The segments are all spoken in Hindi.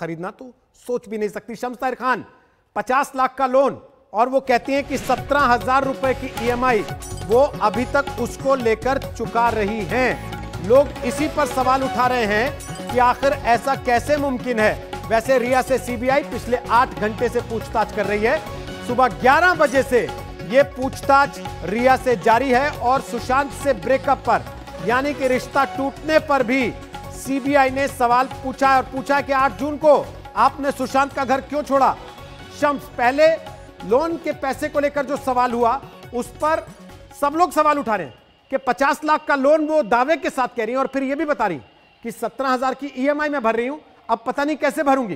खरीदना तो सोच भी नहीं सकती। शम्स ताहिर खान 50 लाख का लोन और वो कहती हैं कि 17,000 रुपए की ईएमआई वो अभी तक उसको लेकर चुका रही हैं। लोग इसी पर सवाल उठा रहे हैं कि आखिर ऐसा कैसे मुमकिन है। वैसे रिया से सीबीआई पिछले 8 घंटे से पूछताछ कर रही है। सुबह 11 बजे से यह पूछताछ रिया से जारी है और सुशांत से ब्रेकअप पर यानी कि रिश्ता टूटने पर भी सीबीआई ने सवाल पूछा है और पूछा है कि 8 जून को आपने सुशांत का घर क्यों छोड़ा। शम्स, पहले लोन के पैसे को लेकर जो सवाल हुआ उस पर सब लोग सवाल उठा रहे हैं कि 50 लाख का लोन वो दावे के साथ कह रही है और फिर यह भी बता रही कि 17,000 की ईएमआई में भर रही हूं, अब पता नहीं कैसे भरूंगी।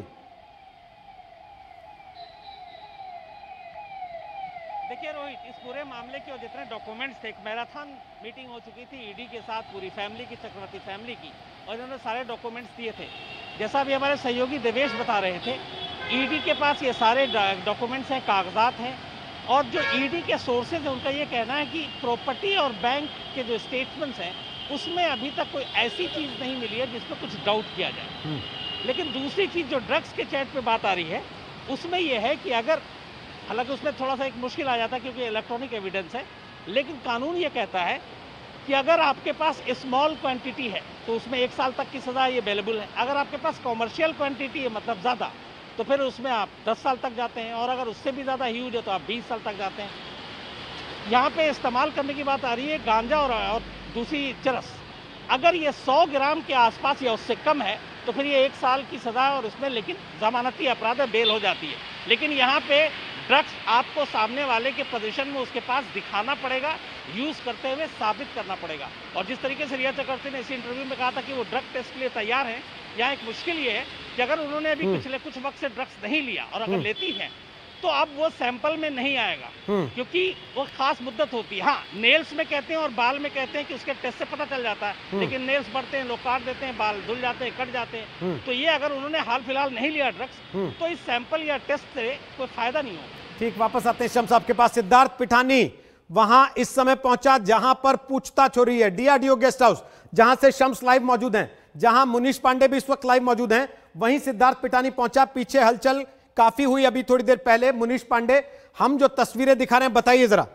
देखिए रोहित, इस पूरे मामले के जितने डॉक्यूमेंट्स थे, एक मैराथन मीटिंग हो चुकी थी ईडी के साथ पूरी फैमिली की, चक्रवर्ती फैमिली की, और इन्होंने सारे डॉक्यूमेंट्स दिए थे। जैसा भी हमारे सहयोगी देवेश बता रहे थे, ईडी के पास ये सारे डॉक्यूमेंट्स हैं, कागजात हैं, और जो ईडी के सोर्सेज हैं उनका ये कहना है कि प्रॉपर्टी और बैंक के जो स्टेटमेंट्स हैं उसमें अभी तक कोई ऐसी चीज़ नहीं मिली है जिसमें कुछ डाउट किया जाए। लेकिन दूसरी चीज़ जो ड्रग्स के चैट पे बात आ रही है उसमें यह है कि अगर, हालांकि उसमें थोड़ा सा एक मुश्किल आ जाता है क्योंकि इलेक्ट्रॉनिक एविडेंस है, लेकिन कानून ये कहता है कि अगर आपके पास स्मॉल क्वांटिटी है तो उसमें 1 साल तक की सज़ा ये अवेलेबल है। अगर आपके पास कॉमर्शियल क्वांटिटी है, मतलब ज़्यादा, तो फिर उसमें आप 10 साल तक जाते हैं, और अगर उससे भी ज़्यादा ह्यूज है तो आप 20 साल तक जाते हैं। यहाँ पे इस्तेमाल करने की बात आ रही है गांजा और दूसरी चरस। अगर ये 100 ग्राम के आसपास या उससे कम है तो फिर ये 1 साल की सज़ा और उसमें लेकिन जमानती अपराध है, बेल हो जाती है। लेकिन यहाँ पे ड्रग्स आपको सामने वाले के पोजीशन में उसके पास दिखाना पड़ेगा, यूज़ करते हुए साबित करना पड़ेगा। और जिस तरीके से रिया चक्रवर्ती ने इसी इंटरव्यू में कहा था कि वो ड्रग टेस्ट के लिए तैयार हैं, यहाँ एक मुश्किल ये है कि अगर उन्होंने अभी पिछले कुछ वक्त से ड्रग्स नहीं लिया और अगर लेती हैं तो अब वो सैंपल में नहीं आएगा क्योंकि वो खास मुद्दत होती है। हाँ, नेल्स में कहते हैं और बाल में कहते हैं कि उसके टेस्ट से पता चल जाता है, लेकिन नेल्स बढ़ते हैं, लोग काट देते हैं, बाल धुल जाते हैं, कट जाते हैं। तो ये अगर उन्होंने हाल फिलहाल नहीं लिया ड्रग्स तो इस सैंपल या टेस्ट से कोई फायदा नहीं होगा। ठीक, वापस आते हैं शम्स आपके पास। सिद्धार्थ पिठानी वहां इस समय पहुंचा जहां पर पूछताछ हो रही है, डीआरडीओ गेस्ट हाउस, जहां से शम्स लाइव मौजूद हैं, जहां मुनीश पांडे भी इस वक्त लाइव मौजूद हैं, वहीं सिद्धार्थ पिठानी पहुंचा। पीछे हलचल काफी हुई अभी थोड़ी देर पहले। मुनीश पांडे, हम जो तस्वीरें दिखा रहे हैं बताइए जरा।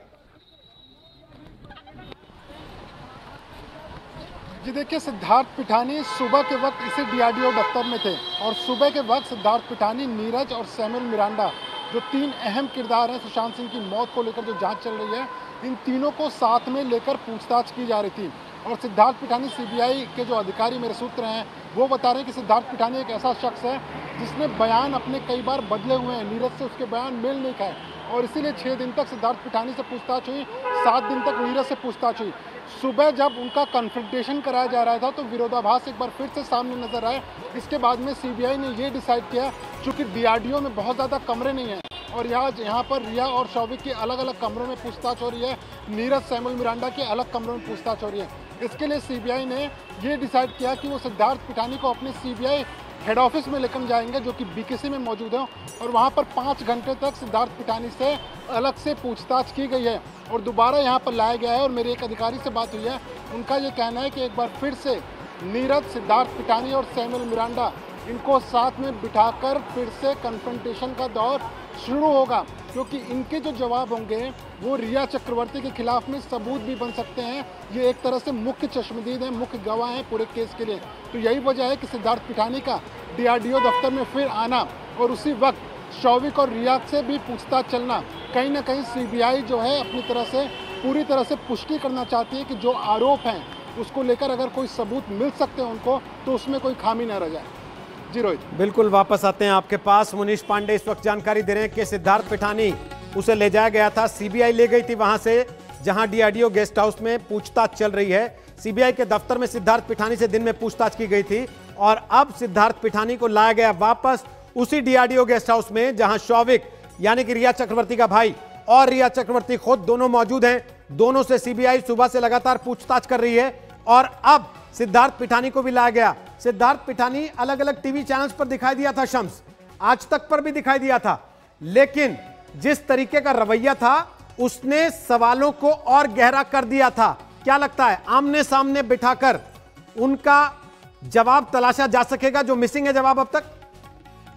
जी देखिए, सिद्धार्थ पिठानी सुबह के वक्त इसी डीआरडीओ दफ्तर में थे और सुबह के वक्त सिद्धार्थ पिठानी, नीरज और सैमुअल मिरांडा, जो 3 अहम किरदार हैं सुशांत सिंह की मौत को लेकर जो जांच चल रही है, इन तीनों को साथ में लेकर पूछताछ की जा रही थी। और सिद्धार्थ पिठानी, सीबीआई के जो अधिकारी मेरे सूत्र हैं वो बता रहे हैं कि सिद्धार्थ पिठानी एक ऐसा शख्स है जिसने बयान अपने कई बार बदले हुए हैं, नीरज से उसके बयान मेल नहीं खाए, और इसीलिए 6 दिन तक सिद्धार्थ पिठानी से पूछताछ हुई, 7 दिन तक नीरज से पूछताछ हुई। सुबह जब उनका कन्फ्रंटेशन कराया जा रहा था तो विरोधाभास एक बार फिर से सामने नजर आए। इसके बाद में सीबीआई ने ये डिसाइड किया, चूँकि डीआरडीओ में बहुत ज़्यादा कमरे नहीं हैं और यहाँ पर रिया और शौविक की अलग अलग कमरों में पूछताछ हो रही है, नीरज, सैमुअल मिरांडा के अलग कमरों में पूछताछ हो रही है। इसके लिए सीबीआई ने ये डिसाइड किया कि वो सिद्धार्थ पिठानी को अपने सीबीआई हेड ऑफिस में लेकर जाएंगे जो कि बीकेसी में मौजूद है, और वहाँ पर 5 घंटे तक सिद्धार्थ पिठानी से अलग से पूछताछ की गई है और दोबारा यहाँ पर लाया गया है। और मेरे एक अधिकारी से बात हुई है, उनका ये कहना है कि एक बार फिर से नीरज, सिद्धार्थ पिठानी और सैमुअल मिरांडा, इनको साथ में बिठाकर फिर से कन्फ्रंटेशन का दौर शुरू होगा, क्योंकि इनके जो जवाब होंगे वो रिया चक्रवर्ती के खिलाफ में सबूत भी बन सकते हैं। ये एक तरह से मुख्य चश्मदीद हैं, मुख्य गवाह हैं पूरे केस के लिए। तो यही वजह है कि सिद्धार्थ पिठानी का डीआरडीओ दफ्तर में फिर आना और उसी वक्त शौविक और रिया से भी पूछताछ चलना, कहीं ना कहीं सीबीआई जो है अपनी तरह से पूरी तरह से पुष्टि करना चाहती है कि जो आरोप हैं उसको लेकर अगर कोई सबूत मिल सकते हैं उनको, तो उसमें कोई खामी न रह जाए। जी रोहित, बिल्कुल, वापस आते हैं आपके पास। मुनीश पांडे इस वक्त जानकारी दे रहे हैं कि सिद्धार्थ पिठानी उसे ले जाया गया था, सीबीआई ले गई थी वहां से जहां डीआरडीओ गेस्ट हाउस में पूछताछ चल रही है। सीबीआई के दफ्तर में सिद्धार्थ पिठानी से दिन में पूछताछ की गई थी और अब सिद्धार्थ पिठानी को लाया गया वापस उसी डीआरडीओ गेस्ट हाउस में जहां शौविक यानी कि रिया चक्रवर्ती का भाई और रिया चक्रवर्ती खुद दोनों मौजूद हैं। दोनों से सीबीआई सुबह से लगातार पूछताछ कर रही है और अब सिद्धार्थ पिठानी को भी लाया गया। सिद्धार्थ पिठानी अलग अलग टीवी चैनल्स पर दिखाई दिया था, शम्स, आज तक पर भी दिखाई दिया था, लेकिन जिस तरीके का रवैया था उसने सवालों को और गहरा कर दिया था। क्या लगता है आमने सामने बिठाकर उनका जवाब तलाशा जा सकेगा जो मिसिंग है जवाब अब तक?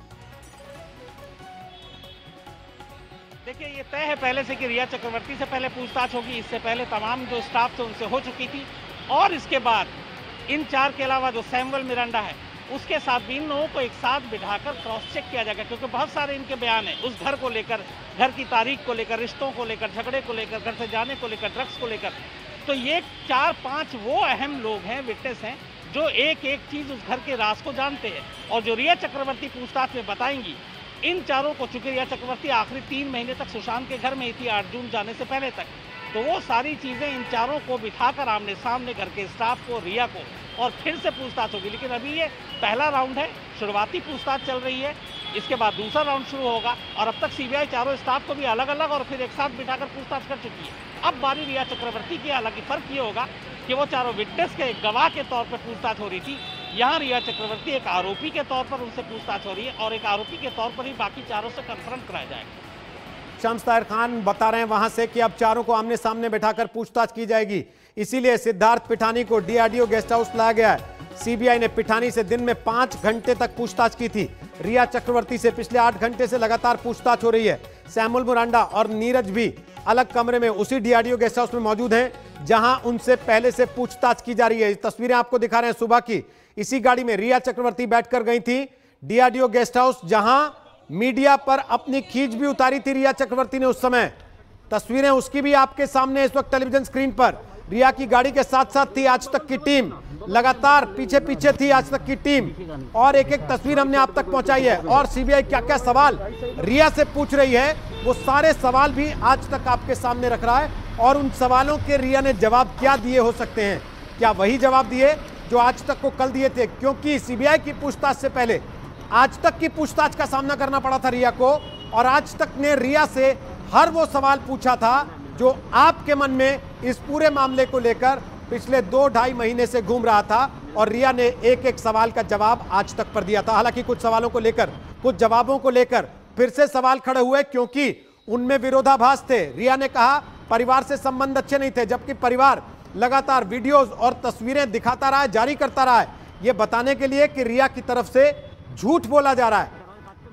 देखिए, ये तय है पहले से कि रिया चक्रवर्ती से पहले पूछताछ होगी। इससे पहले तमाम जो स्टाफ थे उनसे हो चुकी थी, और इसके बाद इन 4 के अलावा जो सैमुअल मिरांडा है उसके साथ भी इन लोगों को एक साथ बिठाकर क्रॉस चेक किया जाएगा, क्योंकि बहुत सारे इनके बयान हैं उस घर को लेकर, घर की तारीख को लेकर, रिश्तों को लेकर, झगड़े को लेकर, घर से जाने को लेकर, ड्रग्स को लेकर। तो ये 4-5 वो अहम लोग हैं, विटनेस हैं, जो एक एक चीज उस घर के राज को जानते हैं। और जो रिया चक्रवर्ती पूछताछ में बताएंगी, इन चारों को, चूंकि रिया चक्रवर्ती आखिरी 3 महीने तक सुशांत के घर में ही थी, 8 जून जाने से पहले तक, तो वो सारी चीजें इन चारों को बिठाकर आमने सामने घर के स्टाफ को, रिया को, और फिर से पूछताछ होगी। लेकिन अभी ये पहला राउंड है, शुरुआती पूछताछ चल रही है, इसके बाद दूसरा राउंड शुरू होगा। और अब तक सीबीआई चारों स्टाफ को भी अलग अलग और फिर एक साथ बिठाकर पूछताछ कर चुकी है। अब बारी रिया चक्रवर्ती की। हालांकि फर्क ये होगा कि वो चारों विटनेस के गवाह के तौर पर पूछताछ हो रही थी, यहाँ रिया चक्रवर्ती एक आरोपी के तौर पर उनसे पूछताछ हो रही है, और एक आरोपी के तौर पर ही बाकी चारों से कन्फ्रंट कराया जाएगा। शम्स ताहिर खान बता रहे हैं वहां से कि अब चारों को आमने सामने बैठाकर पूछताछ की जाएगी, इसीलिए सिद्धार्थ पिठानी को डीआरडीओ गेस्ट हाउस लाया गया है। सीबीआई ने पिठानी से दिन में 5 घंटे तक पूछताछ की थी। रिया चक्रवर्ती से पिछले 8 घंटे से लगातार पूछताछ हो रही है। सैमुअल मिरांडा और नीरज भी अलग कमरे में उसी डीआरडीओ गेस्ट हाउस में मौजूद हैं, जहां उनसे पहले से पूछताछ की जा रही है। तस्वीरें आपको दिखा रहे हैं सुबह की। इसी गाड़ी में रिया चक्रवर्ती बैठकर गई थी डीआरडीओ गेस्ट हाउस, जहां मीडिया पर अपनी खींच भी उतारी थी रिया चक्रवर्ती ने उस समय। तस्वीरें उसकी भी आपके सामने इस वक्त टेलीविजन स्क्रीन पर। रिया की गाड़ी के साथ साथ थी आज तक की टीम, लगातार पीछे पीछे थी आज तक की टीम, और एक एक तस्वीर हमने आप तक पहुंचाई है। और सीबीआई क्या क्या सवाल रिया से पूछ रही है, वो सारे सवाल भी आज तक आपके सामने रख रहा है। और उन सवालों के रिया ने जवाब क्या दिए हो सकते हैं, क्या वही जवाब दिए जो आज तक को कल दिए थे? क्योंकि सीबीआई की पूछताछ से पहले आज तक की पूछताछ का सामना करना पड़ा था रिया को, और आज तक ने रिया से हर वो सवाल पूछा था जो आपके मन में इस पूरे मामले को लेकर पिछले 2-2.5 महीने से घूम रहा था, और रिया ने एक एक सवाल का जवाब आज तक पर दिया था। हालांकि कुछ सवालों को लेकर, कुछ जवाबों को लेकर फिर से सवाल खड़े हुए, क्योंकि उनमें विरोधाभास थे। रिया ने कहा परिवार से संबंध अच्छे नहीं थे, जबकि परिवार लगातार वीडियोस और तस्वीरें दिखाता रहा है, जारी करता रहा है, ये बताने के लिए कि रिया की तरफ से झूठ बोला जा रहा है।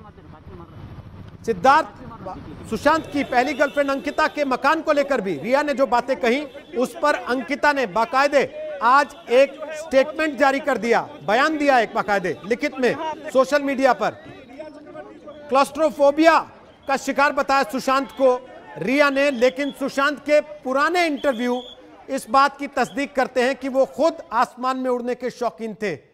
सिद्धार्थ सुशांत की पहली गर्लफ्रेंड अंकिता के मकान को लेकर भी रिया ने जो बातें कही, उस पर अंकिता ने बाकायदे आज एक स्टेटमेंट जारी कर दिया, बयान दिया एक बाकायदे लिखित में सोशल मीडिया पर। क्लॉस्ट्रोफोबिया का शिकार बताया सुशांत को रिया ने, लेकिन सुशांत के पुराने इंटरव्यू इस बात की तस्दीक करते हैं कि वो खुद आसमान में उड़ने के शौकीन थे।